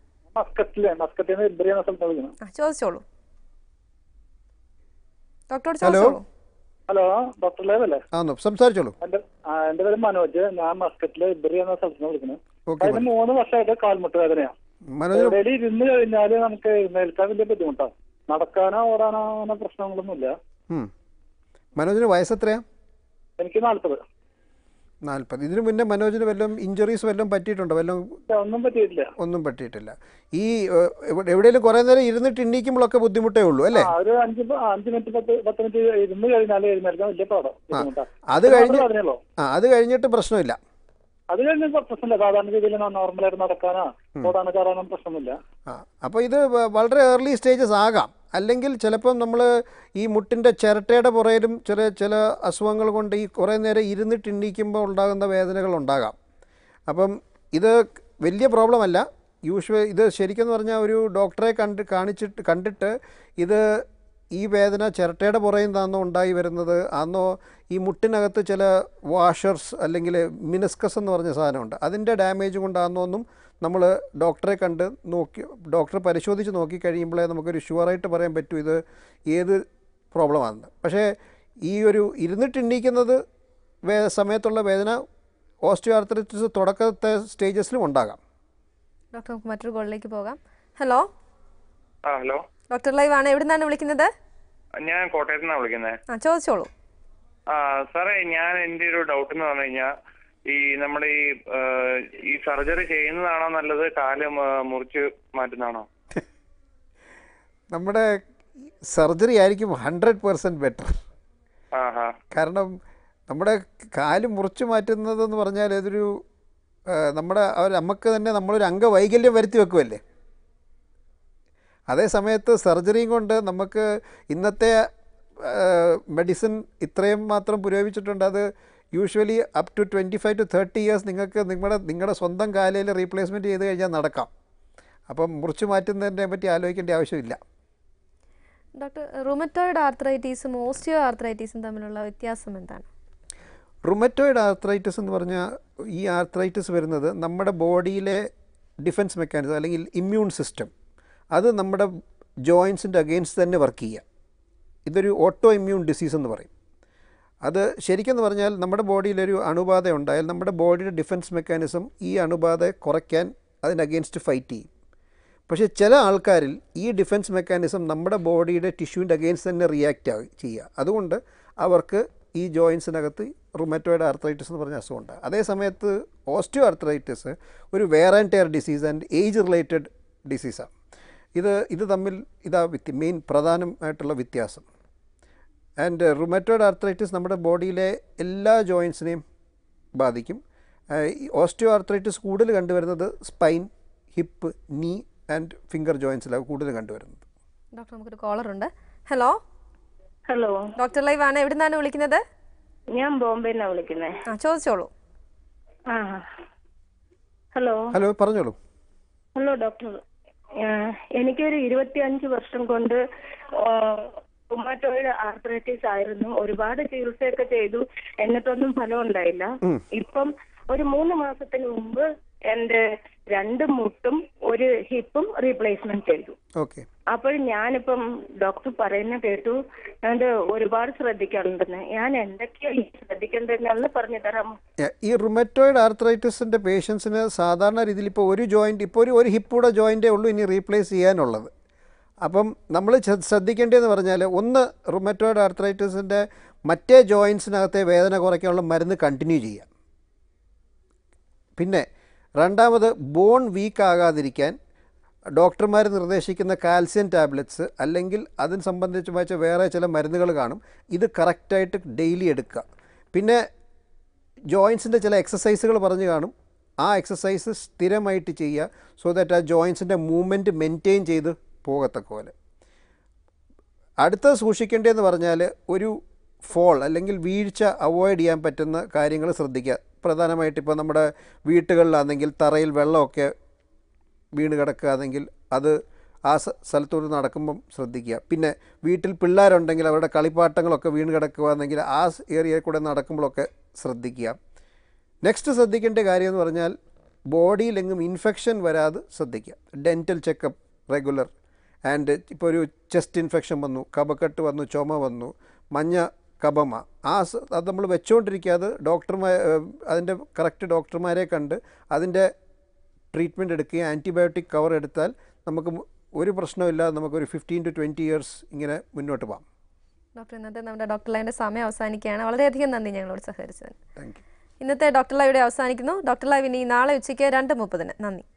ചോദിച്ചോളൂ. ഡോക്ടറോട് ചോദിച്ചോളൂ. ഹലോ ഡോക്ടർ ലൈവ് അല്ലേ? സംസാരിച്ചോളൂ. എന്റെ പേര് മനോജ്. ഞാൻ മസ്കറ്റിലെ ഇബ്രി എന്ന സ്ഥലത്ത് നിന്ന് വിളിക്കുന്നത്. അതിന് മൂന്ന് വർഷമായിട്ട് കാൽമുട്ട് വേദനയാണ്. ഡെയിലി ഇരുന്ന് കഴിഞ്ഞാല് നമുക്ക് എഴുന്നേൽക്കാൻ വലിയ ബുദ്ധിമുട്ടാണ്. നടക്കാനോ ഓടാനോ അങ്ങനെ പ്രശ്നങ്ങളൊന്നുമില്ല. മനോജിന് വയസ്സെത്രയാ? എനിക്ക് നാല്പത്. നാൽപ്പത്. ഇതിനു മുന്നേ മനോജിന് വല്ലതും ഇഞ്ചുറീസ് വല്ലതും പറ്റിയിട്ടുണ്ടോ? വല്ലതും? ഒന്നും പറ്റിയിട്ടില്ല. ഒന്നും പറ്റിയിട്ടില്ല. ഈ എവിടെയെങ്കിലും കുറേ നേരം ഇരുന്നിട്ട് എണ്ണീക്കുമ്പോഴൊക്കെ ബുദ്ധിമുട്ടേ ഉള്ളൂ അല്ലേ? ഒരു അഞ്ച് അഞ്ച് മിനിറ്റ് പത്ത് പത്ത് മിനിറ്റ് ഇരുന്ന് കഴിഞ്ഞാൽ എഴുന്നേൽക്കാൻ വലിയ പാടാണ്. അത് കഴിഞ്ഞ് ആ അത് കഴിഞ്ഞിട്ട് പ്രശ്നമില്ല. അത് കഴിഞ്ഞ പ്രശ്നമില്ല. സാധാരണ രീതിയിൽ നോർമലായിട്ട് നടക്കാനോ ഓടാനോ കയറാനോ പ്രശ്നമില്ല. ആ അപ്പോൾ ഇത് വളരെ ഏർലി സ്റ്റേജസ് ആകാം. അല്ലെങ്കിൽ ചിലപ്പം നമ്മൾ ഈ മുട്ടിൻ്റെ ചിരട്ടയുടെ പുറയിലും ചില ചില അസുഖങ്ങൾ കൊണ്ട് ഈ കുറേ നേരം ഇരുന്നിട്ട് എണ്ണീക്കുമ്പോൾ ഉണ്ടാകുന്ന വേദനകൾ ഉണ്ടാകാം. അപ്പം ഇത് വലിയ പ്രോബ്ലം അല്ല. യൂഷ്വൽ ഇത് ശരിക്കും പറഞ്ഞാൽ ഒരു ഡോക്ടറെ കണ്ട് കാണിച്ചിട്ട് കണ്ടിട്ട് ഇത് ഈ വേദന ചിരട്ടയുടെ പുറയിൽ നിന്നാണോ ഉണ്ടായി വരുന്നത്, ആണോ ഈ മുട്ടിനകത്ത് ചില വാഷേഴ്സ് അല്ലെങ്കിൽ മിനിസ്കസ് എന്ന് പറഞ്ഞ സാധനമുണ്ട്, അതിൻ്റെ ഡാമേജ് കൊണ്ടാണെന്നോ ഒന്നും നമ്മൾ ഡോക്ടറെ കണ്ട് നോക്കി ഡോക്ടറെ പരിശോധിച്ച് നോക്കി കഴിയുമ്പോഴേ നമുക്കൊരു ഷുവറായിട്ട് പറയാൻ പറ്റൂ ഇത് ഏത് പ്രോബ്ലമാണെന്ന്. പക്ഷേ ഈ ഒരു ഇരുന്നിട്ട് എണ്ണീക്കുന്നത് വേ സമയത്തുള്ള വേദന ഓസ്റ്റിയോആർത്രൈറ്റിസ് തുടക്കത്തെ സ്റ്റേജസിലും ഉണ്ടാകാം. ഡോക്ടർ, നമുക്ക് മറ്റൊരു കോളിലേക്ക് പോകാം. ഹലോ ഹലോ ഡോക്ടർ ലൈവ് ആണ്, എവിടെ നിന്നാണ് വിളിക്കുന്നത്? ഞാൻ കോട്ടയത്ത് നിന്നാണ് വിളിക്കുന്നത്. ആ ചോദിച്ചോളൂ. ആ സാറേ, ഞാൻ എൻ്റെ ഒരു ഡൗട്ട് എന്ന് പറഞ്ഞു കഴിഞ്ഞാൽ ഈ നമ്മുടെ ഈ ഈ സർജറി ചെയ്യുന്നതാണോ നല്ലത്, കാല് മുറിച്ച് മാറ്റുന്നതാണോ? നമ്മുടെ സർജറി ആയിരിക്കും ഹൺഡ്രഡ് പെർസെൻറ്റ് ബെറ്റർ. കാരണം നമ്മുടെ കാല് മുറിച്ച് മാറ്റുന്നതെന്ന് പറഞ്ഞാൽ ഇതൊരു നമ്മുടെ അവർ നമുക്ക് തന്നെ നമ്മളൊരു അംഗവൈകല്യം വരുത്തി വെക്കുമല്ലേ. അതേ സമയത്ത് സർജറിയും കൊണ്ട് നമുക്ക് ഇന്നത്തെ മെഡിസിൻ ഇത്രയും മാത്രം പുരോഗമിച്ചിട്ടുണ്ട്. അത് usually up to twenty five to thirty years നിങ്ങൾക്ക് നിങ്ങളുടെ നിങ്ങളുടെ സ്വന്തം കാലയിൽ റീപ്ലേസ്മെൻറ്റ് ചെയ്ത് കഴിഞ്ഞാൽ നടക്കാം. അപ്പം മുറിച്ച് മാറ്റുന്നതിനെ പറ്റി ആലോചിക്കേണ്ട ആവശ്യമില്ല. ഡോക്ടർ, റുമറ്റോയിഡ് ആർത്രൈറ്റീസും ഓസ്റ്റിയോ ആർത്രൈറ്റീസും തമ്മിലുള്ള വ്യത്യാസം എന്താണ്? റുമറ്റോയിഡ് ആർത്രൈറ്റിസ് എന്ന് പറഞ്ഞാൽ ഈ ആർത്രൈറ്റിസ് വരുന്നത് നമ്മുടെ ബോഡിയിലെ ഡിഫൻസ് മെക്കാനിസം അല്ലെങ്കിൽ ഇമ്മ്യൂൺ സിസ്റ്റം അത് നമ്മുടെ ജോയിൻസിൻ്റെ അഗെയിൻസ്റ്റ് തന്നെ വർക്ക് ചെയ്യുക. ഇതൊരു ഓട്ടോ ഇമ്മ്യൂൺ ഡിസീസ് എന്ന് പറയും. അത് ശരിക്കെന്ന് പറഞ്ഞാൽ നമ്മുടെ ബോഡിയിലൊരു അണുബാധ ഉണ്ടായാൽ നമ്മുടെ ബോഡിയുടെ ഡിഫൻസ് മെക്കാനിസം ഈ അണുബാധയെ കുറയ്ക്കാൻ അതിന് അഗെയിൻസ്റ്റ് ഫൈറ്റ് ചെയ്യും. പക്ഷേ ചില ആൾക്കാരിൽ ഈ ഡിഫൻസ് മെക്കാനിസം നമ്മുടെ ബോഡിയുടെ ടിഷ്യൂവിൻ്റെ അഗെയിൻസ്റ്റ് തന്നെ റിയാക്റ്റ് ആവുക ചെയ്യുക. അതുകൊണ്ട് അവർക്ക് ഈ ജോയിൻസിനകത്ത് റുമറ്റോയിഡ് ആർത്രൈറ്റിസ് എന്ന് പറഞ്ഞ അസുഖമുണ്ട്. അതേ സമയത്ത് ഓസ്റ്റിയോ ആർത്രൈറ്റിസ് ഒരു wear and tear disease and age related ഡിസീസാണ്. ഇത് ഇത് തമ്മിൽ ഇതാ വ്യത്യ മെയിൻ പ്രധാനമായിട്ടുള്ള വ്യത്യാസം. ആൻഡ് റുമറ്റോയിഡ് ആർത്രൈറ്റിസ് നമ്മുടെ ബോഡിയിലെ എല്ലാ ജോയിൻസിനെയും ബാധിക്കും. ഓസ്റ്റിയോ ആർത്രൈറ്റിസ് കൂടുതൽ കണ്ടുവരുന്നത് spine, hip, knee and finger ജോയിൻസിലാണ് കൂടുതൽ കണ്ടുവരുന്നത്. ഡോക്ടർ, നമുക്കൊരു കോളർ ഉണ്ട്. ഹലോ ഹലോ, ഡോക്ടർ ലൈവ് ആണ്. എവിടെ നിന്നാണ് വിളിക്കുന്നത്? ഞാൻ ബോംബെന്നാണ് വിളിക്കുന്നത്. ആ, ചോദിച്ചോളൂ. ആ ഹലോ ഹലോ പറഞ്ഞോളൂ. ഹലോ ഡോക്ടർ, എനിക്കൊരു ഇരുപത്തി അഞ്ച് വർഷം കൊണ്ട് റുമറ്റോയിഡ് ആർത്രൈറ്റിസ് ആയിരുന്നു. ഒരുപാട് ചികിത്സയൊക്കെ ചെയ്തു, എന്നിട്ടൊന്നും ഫലം ഉണ്ടായില്ല. ഇപ്പം ഒരു മൂന്ന് മാസത്തിന് മുമ്പ് എന്റെ രണ്ട് മുട്ടും ഒരു ഹിപ്പും റീപ്ലേസ്മെന്റ് ചെയ്തു. അപ്പോൾ ഞാനിപ്പം ഡോക്ടർ പറയുന്ന കേട്ടു അത് ഒരുപാട് ശ്രദ്ധിക്കാറുണ്ടെന്ന്. ഞാൻ എന്തൊക്കെയാണ് ശ്രദ്ധിക്കേണ്ടതെന്ന് പറഞ്ഞു തരാമോ? ഈ റുമറ്റോയിഡ് ആർത്രൈറ്റിസിന്റെ പേഷ്യൻസിന് സാധാരണ രീതിയിൽ ഇപ്പോൾ ഒരു ജോയിന്റ് ഇപ്പോൾ ഒരു ഒരു ഹിപ്പൂടെ ജോയിന്റേ ഉള്ളൂ ഇനി റീപ്ലേസ് ചെയ്യാനുള്ളത്. അപ്പം നമ്മൾ ശ്രദ്ധിക്കേണ്ടതെന്ന് പറഞ്ഞാൽ ഒന്ന് റുമറ്റോയിഡ് ആർത്രൈറ്റിസിൻ്റെ മറ്റേ ജോയിൻസിനകത്തെ വേദന കുറയ്ക്കാനുള്ള മരുന്ന് കണ്ടിന്യൂ ചെയ്യുക. പിന്നെ രണ്ടാമത് ബോൺ വീക്ക് ആകാതിരിക്കാൻ ഡോക്ടർമാർ നിർദ്ദേശിക്കുന്ന കാൽസ്യം ടാബ്ലറ്റ്സ് അല്ലെങ്കിൽ അതിന് സംബന്ധിച്ച് വെച്ച വേറെ ചില മരുന്നുകൾ കാണും. ഇത് കറക്റ്റായിട്ട് ഡെയിലി എടുക്കുക. പിന്നെ ജോയിൻസിൻ്റെ ചില എക്സസൈസുകൾ പറഞ്ഞു കാണും. ആ എക്സസൈസ് സ്ഥിരമായിട്ട് ചെയ്യുക. സോ ദാറ്റ് ആ ജോയിൻസിൻ്റെ മൂവ്മെൻറ്റ് മെയിൻറ്റെയിൻ ചെയ്ത് പോകത്തക്ക പോലെ. അടുത്തത് സൂക്ഷിക്കേണ്ടതെന്ന് പറഞ്ഞാൽ ഒരു ഫോൾ അല്ലെങ്കിൽ വീഴ്ച അവോയ്ഡ് ചെയ്യാൻ പറ്റുന്ന കാര്യങ്ങൾ ശ്രദ്ധിക്കുക. പ്രധാനമായിട്ട് ഇപ്പോൾ നമ്മുടെ വീട്ടുകളിലാണെങ്കിൽ തറയിൽ വെള്ളമൊക്കെ വീണ് കിടക്കുകയാണെങ്കിൽ അത് ആ സ്ഥലത്തോട് നടക്കുമ്പം ശ്രദ്ധിക്കുക. പിന്നെ വീട്ടിൽ പിള്ളേരുണ്ടെങ്കിൽ അവരുടെ കളിപ്പാട്ടങ്ങളൊക്കെ വീണ് കിടക്കുകയാണെങ്കിൽ ആ ഏരിയയിൽ കൂടെ നടക്കുമ്പോഴൊക്കെ ശ്രദ്ധിക്കുക. നെക്സ്റ്റ് ശ്രദ്ധിക്കേണ്ട കാര്യം എന്ന് പറഞ്ഞാൽ ബോഡിയിലെങ്ങും ഇൻഫെക്ഷൻ വരാതെ ശ്രദ്ധിക്കുക. Dental checkup regular. ആൻഡ് ഇപ്പോൾ ഒരു ചെസ്റ്റ് ഇൻഫെക്ഷൻ വന്നു, കഫക്കെട്ട് വന്നു, ചുമ വന്നു, മഞ്ഞ കഫമ, ആ അത് നമ്മൾ വെച്ചുകൊണ്ടിരിക്കാതെ ഡോക്ടർമാർ അതിൻ്റെ കറക്റ്റ് ഡോക്ടർമാരെ കണ്ട് അതിൻ്റെ ട്രീറ്റ്മെൻറ്റ് എടുക്കുകയും ആൻറ്റിബയോട്ടിക് കവർ എടുത്താൽ നമുക്ക് ഒരു പ്രശ്നമില്ലാതെ നമുക്കൊരു ഫിഫ്റ്റീൻ ടു ട്വൻറ്റി ഇയേഴ്സ് ഇങ്ങനെ മുന്നോട്ട് പോകാം. ഡോക്ടർ, ഇന്നത്തെ നമ്മുടെ ഡോക്ടർ ലൈവിൻ്റെ സമയം അവസാനിക്കുകയാണ്. വളരെയധികം നന്ദി ഞങ്ങളോട് സഹകരിച്ചതിന്. Thank you. ഇന്നത്തെ ഡോക്ടർ ലൈവ് ഇവിടെ അവസാനിക്കുന്നു. ഡോക്ടർ ലൈവ് ഇനി നാളെ ഉച്ചയ്ക്ക് രണ്ട് മുപ്പതിന്. നന്ദി.